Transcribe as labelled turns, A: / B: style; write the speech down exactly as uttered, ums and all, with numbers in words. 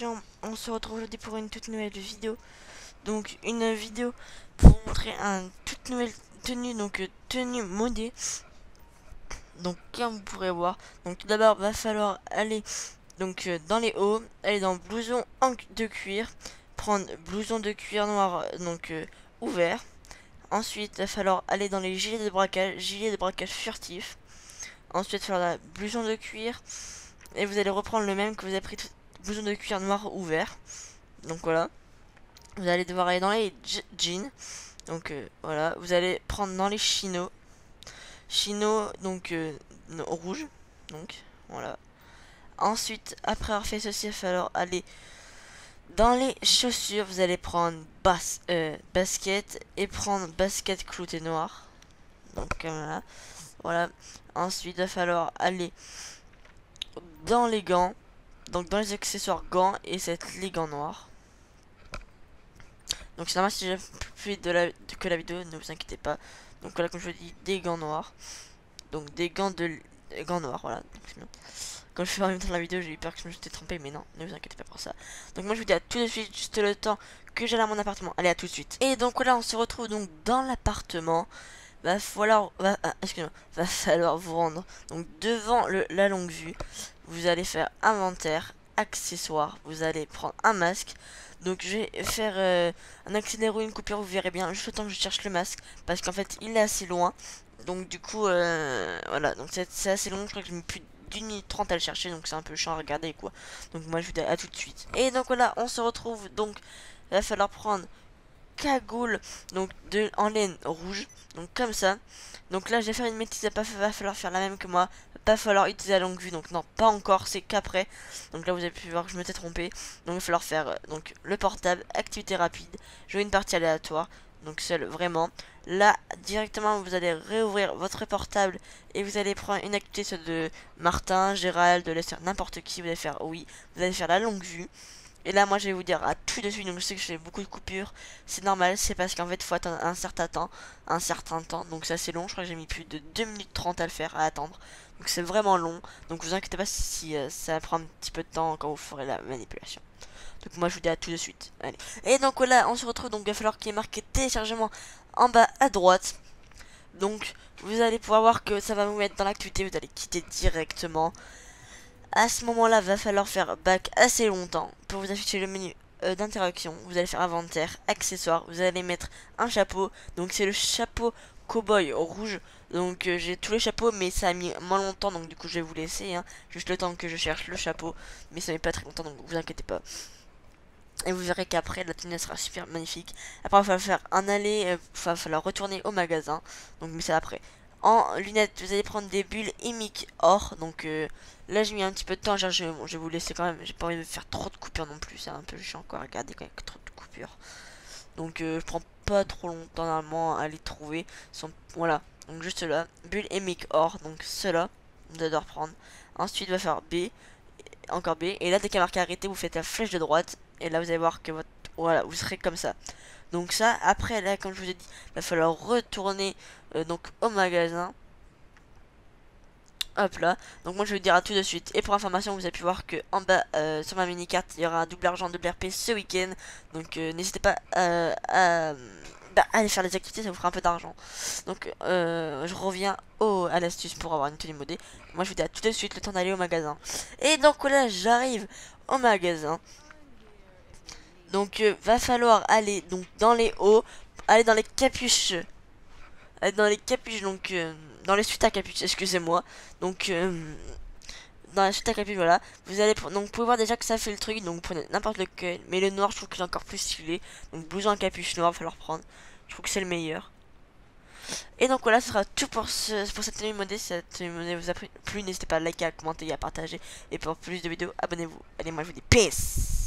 A: gens, on se retrouve aujourd'hui pour une toute nouvelle vidéo. Donc une vidéo pour vous montrer une toute nouvelle tenue, donc euh, tenue modée. Donc comme vous pourrez voir, donc tout d'abord va falloir aller donc euh, dans les hauts, aller dans blouson en de cuir, prendre blouson de cuir noir donc euh, ouvert. Ensuite va falloir aller dans les gilets de braquage, gilets de braquage furtif. Ensuite faire la blouson de cuir et vous allez reprendre le même que vous avez pris, blouson de cuir noir ouvert. Donc voilà, vous allez devoir aller dans les jeans. Donc euh, voilà, vous allez prendre dans les chinos, chinos donc euh, rouge. Donc voilà. Ensuite, après avoir fait ceci, il va falloir aller dans les chaussures. Vous allez prendre bas, euh, basket et prendre basket clouté noir. Donc voilà. Voilà. Ensuite, il va falloir aller dans les gants. Donc dans les accessoires gants et cette les gants noirs. Donc c'est normal si j'ai plus vite de la, de, que la vidéo, ne vous inquiétez pas. Donc voilà, comme je vous dis, des gants noirs. Donc des gants de des gants noirs, voilà. Donc, quand je fais en même temps la vidéo, j'ai eu peur que je me suis trompé, mais non, ne vous inquiétez pas pour ça. Donc moi je vous dis à tout de suite, juste le temps que j'allais à mon appartement. Allez, à tout de suite. Et donc voilà, on se retrouve donc dans l'appartement. Va falloir, va, ah, excusez-moi, va falloir vous rendre donc devant le, la longue vue. Vous allez faire inventaire, accessoires. Vous allez prendre un masque. Donc je vais faire euh, un accéléré ou une coupure, vous verrez bien, juste le temps que je cherche le masque, parce qu'en fait il est assez loin. Donc du coup, euh, voilà, donc c'est assez long, je crois que j'ai mis plus d'une minute trente à le chercher, donc c'est un peu chiant à regarder quoi. Donc moi je vous dis à tout de suite. Et donc voilà, on se retrouve, donc il va falloir prendre cagoule donc de en laine rouge, donc comme ça. Donc là je vais faire une bêtise, il va falloir faire la même que moi, pas falloir utiliser la longue vue, donc non pas encore, c'est qu'après. Donc là vous avez pu voir que je m'étais trompé. Donc il va falloir faire euh, donc le portable, activité rapide, jouer une partie aléatoire, donc seul vraiment. Là directement vous allez réouvrir votre portable et vous allez prendre une activité sur de Martin, Gérald, de Lester, n'importe qui. Vous allez faire oui, vous allez faire la longue vue. Et là moi je vais vous dire à tout de suite, donc je sais que je fais beaucoup de coupures, c'est normal, c'est parce qu'en fait il faut attendre un certain temps, un certain temps, donc c'est assez long, je crois que j'ai mis plus de deux minutes trente à le faire, à attendre, donc c'est vraiment long, donc vous inquiétez pas si euh, ça prend un petit peu de temps quand vous ferez la manipulation. Donc moi je vous dis à tout de suite, allez. Et donc là on se retrouve, donc il va falloir qu'il y ait marqué téléchargement en bas à droite, donc vous allez pouvoir voir que ça va vous mettre dans l'activité, vous allez quitter directement. À ce moment-là, va falloir faire back assez longtemps pour vous afficher le menu euh, d'interaction. Vous allez faire inventaire, accessoires, vous allez mettre un chapeau. Donc c'est le chapeau cowboy rouge. Donc euh, j'ai tous les chapeaux, mais ça a mis moins longtemps, donc du coup je vais vous laisser. Hein, juste le temps que je cherche le chapeau, mais ça met pas très longtemps, donc vous inquiétez pas. Et vous verrez qu'après la tenue sera super magnifique. Après il va falloir faire un aller, il euh, va falloir retourner au magasin. Donc mais c'est après. En lunettes, vous allez prendre des bulles Emic or. Donc euh, là j'ai mis un petit peu de temps, je, bon, je vais vous laisser quand même. J'ai pas envie de faire trop de coupures non plus, c'est un peu chiant quoi, regardez quand il y a trop de coupures. Donc euh, je prends pas trop longtemps normalement à les trouver. Sont, voilà, donc juste là, bulle Emic or, donc cela, vous allez devoir prendre. Ensuite il va faire B, encore B, et là dès qu'il y a marqué arrêter, vous faites la flèche de droite, et là vous allez voir que votre, voilà, vous serez comme ça. Donc ça, après là comme je vous ai dit, il va falloir retourner euh, donc au magasin. Hop là, donc moi je vais vous dire à tout de suite. Et pour information, vous avez pu voir que en bas euh, sur ma mini carte, il y aura un double argent, double R P ce week-end. Donc euh, n'hésitez pas euh, à bah, aller faire les activités, ça vous fera un peu d'argent. Donc euh, je reviens au, à l'astuce pour avoir une tenue modée. Moi je vous dis à tout de suite, le temps d'aller au magasin. Et donc là j'arrive au magasin. Donc euh, va falloir aller donc dans les hauts, aller dans les capuches, aller dans les capuches, donc euh, dans les suites à capuches, excusez-moi. Donc euh, dans la suite à capuche, voilà. Vous allez donc vous pouvez voir déjà que ça fait le truc, donc prenez n'importe lequel. Mais le noir, je trouve qu'il est encore plus stylé. Donc blouson à capuche noir, va falloir prendre. Je trouve que c'est le meilleur. Et donc voilà, ce sera tout pour, ce, pour cette tenue modée. Si cette tenue modée vous a plu, n'hésitez pas à liker, à commenter et à partager. Et pour plus de vidéos, abonnez-vous. Allez, moi je vous dis peace.